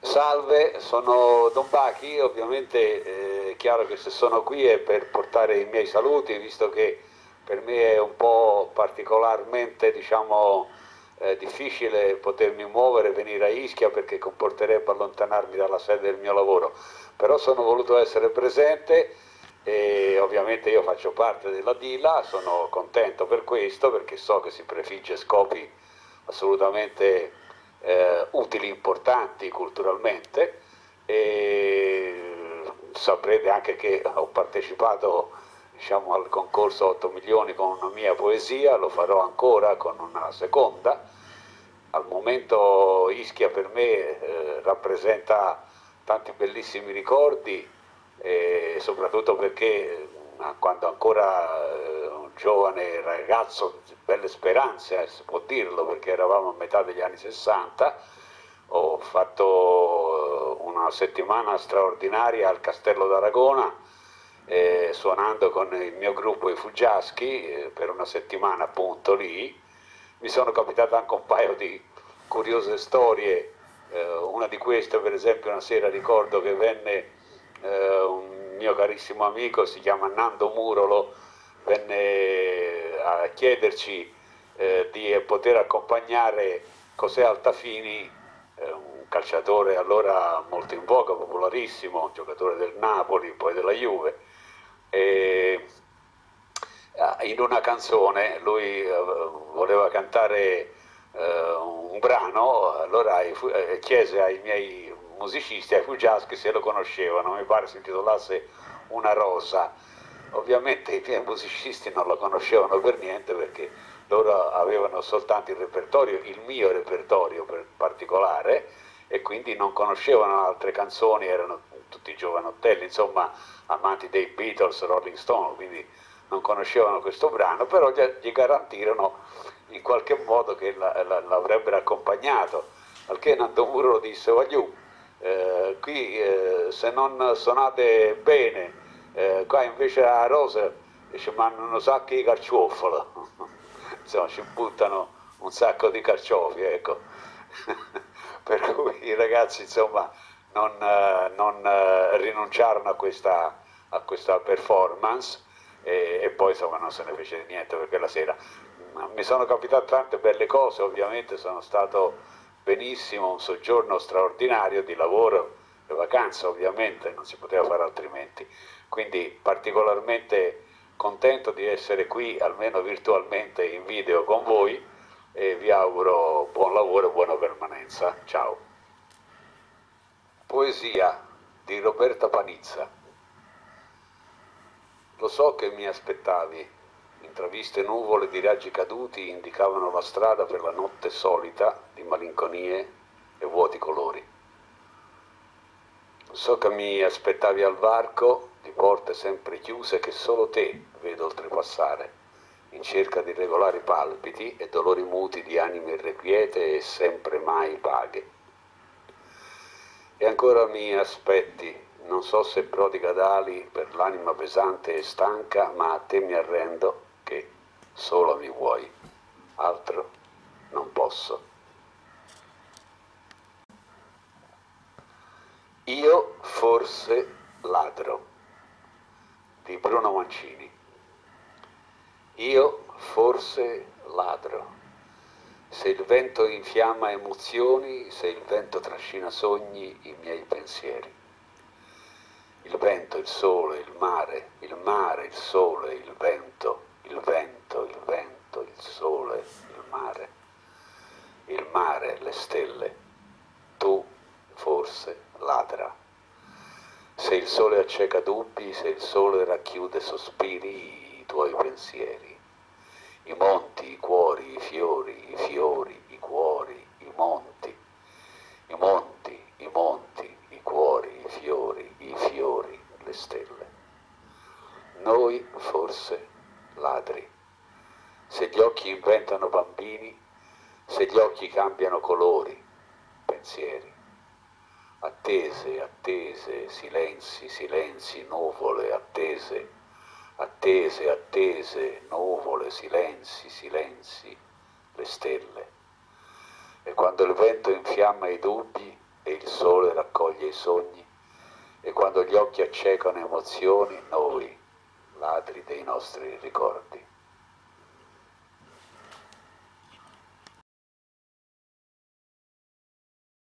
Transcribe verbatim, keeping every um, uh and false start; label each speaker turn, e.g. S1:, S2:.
S1: Salve, sono Don Bachi, ovviamente eh, è chiaro che se sono qui è per portare i miei saluti, visto che per me è un po' particolarmente, diciamo, eh, difficile potermi muovere, venire a Ischia perché comporterebbe allontanarmi dalla sede del mio lavoro, però sono voluto essere presente e ovviamente io faccio parte della D I L A, sono contento per questo perché so che si prefigge scopi assolutamente eh, utili, importanti culturalmente, e saprete anche che ho partecipato, diciamo, al concorso otto milioni con una mia poesia, lo farò ancora con una seconda. Al momento Ischia per me eh, rappresenta tanti bellissimi ricordi, e soprattutto perché eh, quando ancora eh, un giovane ragazzo, belle speranze, eh, si può dirlo perché eravamo a metà degli anni sessanta, ho fatto una settimana straordinaria al Castello d'Aragona, eh, suonando con il mio gruppo i Fuggiaschi eh, per una settimana appunto lì. Mi sono capitate anche un paio di curiose storie, eh, una di queste per esempio una sera ricordo che venne eh, un mio carissimo amico, si chiama Nando Murolo, venne a chiederci eh, di poter accompagnare José Altafini, eh, un calciatore allora molto in voga, popolarissimo, giocatore del Napoli, poi della Juve, e in una canzone lui uh, voleva cantare uh, un brano, allora uh, chiese ai miei musicisti, ai Fuggiaschi, se lo conoscevano, mi pare si intitolasse Una rosa. Ovviamente i miei musicisti non lo conoscevano per niente perché loro avevano soltanto il repertorio, il mio repertorio per particolare, e quindi non conoscevano altre canzoni, erano tutti giovanottelli, insomma, amanti dei Beatles, Rolling Stone, quindi non conoscevano questo brano, però gli garantirono in qualche modo che l'avrebbero accompagnato, al che Nando Muro disse: voglio, eh, qui eh, se non suonate bene, eh, qua invece a Rosa ci mandano sacchi di carciofalo, insomma ci buttano un sacco di carciofi, ecco. Per cui i ragazzi insomma non, non rinunciarono a questa, a questa performance, e, e poi insomma non se ne fece niente perché la sera mi sono capitate tante belle cose, ovviamente sono stato benissimo, un soggiorno straordinario di lavoro e vacanza, ovviamente non si poteva fare altrimenti, quindi particolarmente contento di essere qui almeno virtualmente in video con voi e vi auguro buon lavoro e buona permanenza. Ciao. Poesia di Roberta Panizza. Lo so che mi aspettavi, intraviste nuvole di raggi caduti indicavano la strada per la notte solita di malinconie e vuoti colori. So che mi aspettavi al varco di porte sempre chiuse che solo te vedo oltrepassare, in cerca di regolari palpiti e dolori muti di anime irrequiete e sempre mai paghe. E ancora mi aspetti, non so se prodiga d'ali per l'anima pesante e stanca, ma a te mi arrendo che sola mi vuoi, altro non posso. Io forse ladro, di Bruno Mancini. Io forse ladro, se il vento infiamma emozioni, se il vento trascina sogni, i miei pensieri. Il vento, il sole, il mare, il mare, il sole, il vento, il vento, il vento, il sole, il mare, il mare, le stelle, tu forse ladra. Se il sole acceca dubbi, se il sole racchiude sospiri, i tuoi pensieri, i monti, i cuori, i fiori, i fiori, i cuori, i monti, i monti, i monti, i cuori, i fiori, i fiori, le stelle. Noi forse ladri. Se gli occhi inventano bambini, se gli occhi cambiano colori, pensieri. Attese, attese, silenzi, silenzi, nuvole, attese, attese, attese, nuvole, silenzi, silenzi, le stelle. E quando il vento infiamma i dubbi, e il sole raccoglie i sogni, e quando gli occhi accecano emozioni, noi, ladri dei nostri ricordi.